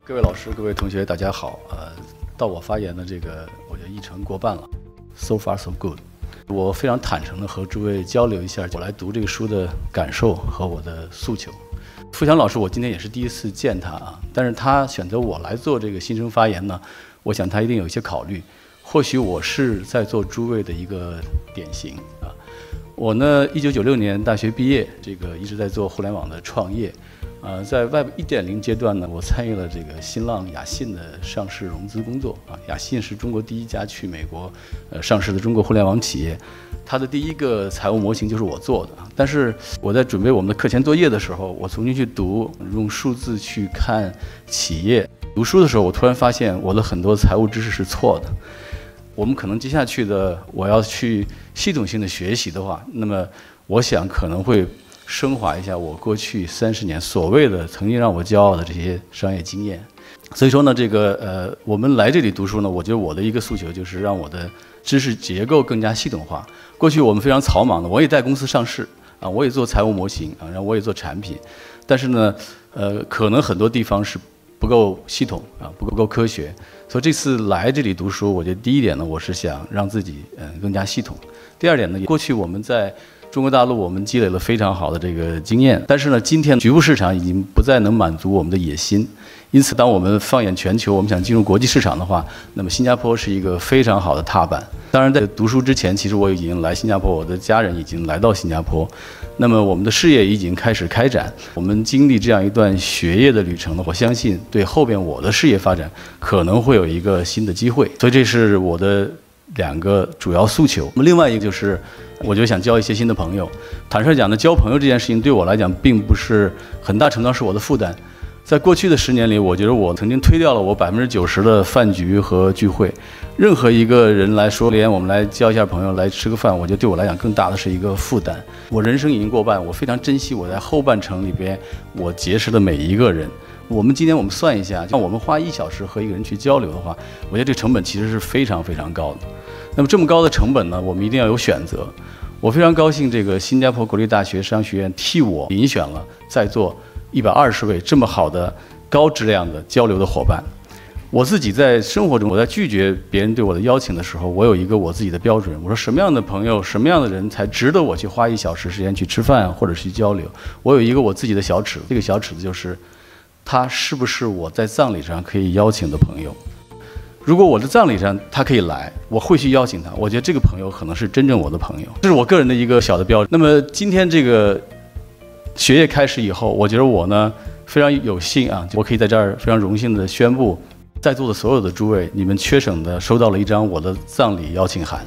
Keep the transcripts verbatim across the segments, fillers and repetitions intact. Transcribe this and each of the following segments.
各位老师、各位同学，大家好。呃，到我发言的这个，我觉得一成过半了 ，so far so good。我非常坦诚的和诸位交流一下我来读这个书的感受和我的诉求。付强老师，我今天也是第一次见他啊，但是他选择我来做这个新生发言呢，我想他一定有一些考虑。或许我是在做诸位的一个典型啊。我呢，一九九六年大学毕业，这个一直在做互联网的创业。呃，在 Web 一点零阶段呢，我参与了这个新浪雅信的上市融资工作啊。雅信是中国第一家去美国呃上市的中国互联网企业，它的第一个财务模型就是我做的。但是我在准备我们的课前作业的时候，我重新去读，用数字去看企业。读书的时候，我突然发现我的很多财务知识是错的。我们可能接下去的我要去系统性的学习的话，那么我想可能会升华一下我过去三十年所谓的曾经让我骄傲的这些商业经验。所以说呢，这个呃，我们来这里读书呢，我觉得我的一个诉求就是让我的知识结构更加系统化。过去我们非常草莽的，我也在公司上市啊，我也做财务模型啊，然后我也做产品，但是呢，呃，可能很多地方是不够系统啊，不够科学。所以这次来这里读书，我觉得第一点呢，我是想让自己嗯更加系统。第二点呢，过去我们在中国大陆我们积累了非常好的这个经验，但是呢，今天局部市场已经不再能满足我们的野心。因此，当我们放眼全球，我们想进入国际市场的话，那么新加坡是一个非常好的踏板。当然，在读书之前，其实我已经来新加坡，我的家人已经来到新加坡，那么我们的事业已经开始开展。我们经历这样一段学业的旅程呢，我相信对后边我的事业发展可能会有一个新的机会。所以，这是我的两个主要诉求。那么另外一个就是，我就想交一些新的朋友。坦率讲呢，交朋友这件事情对我来讲，并不是很大程度上是我的负担。在过去的十年里，我觉得我曾经推掉了我百分之九十的饭局和聚会。任何一个人来说，连我们来交一下朋友，来吃个饭，我觉得对我来讲更大的是一个负担。我人生已经过半，我非常珍惜我在后半程里边我结识的每一个人。我们今天我们算一下，像我们花一小时和一个人去交流的话，我觉得这个成本其实是非常非常高的。那么这么高的成本呢，我们一定要有选择。我非常高兴，这个新加坡国立大学商学院替我遴选了在座一百二十位这么好的高质量的交流的伙伴。我自己在生活中，我在拒绝别人对我的邀请的时候，我有一个我自己的标准。我说什么样的朋友、什么样的人才值得我去花一小时时间去吃饭或者去交流？我有一个我自己的小尺子，这个小尺子就是他是不是我在葬礼上可以邀请的朋友。如果我的葬礼上他可以来，我会去邀请他。我觉得这个朋友可能是真正我的朋友，这是我个人的一个小的标准。那么今天这个学业开始以后，我觉得我呢非常有幸啊，我可以在这儿非常荣幸的宣布，在座的所有的诸位，你们缺省的收到了一张我的葬礼邀请函。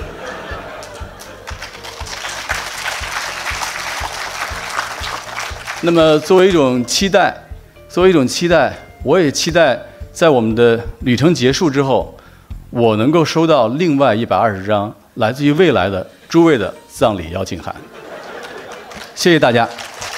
那么作为一种期待，作为一种期待，我也期待在我们的旅程结束之后，我能够收到另外一百二十张来自于未来的诸位的葬礼邀请函。谢谢大家。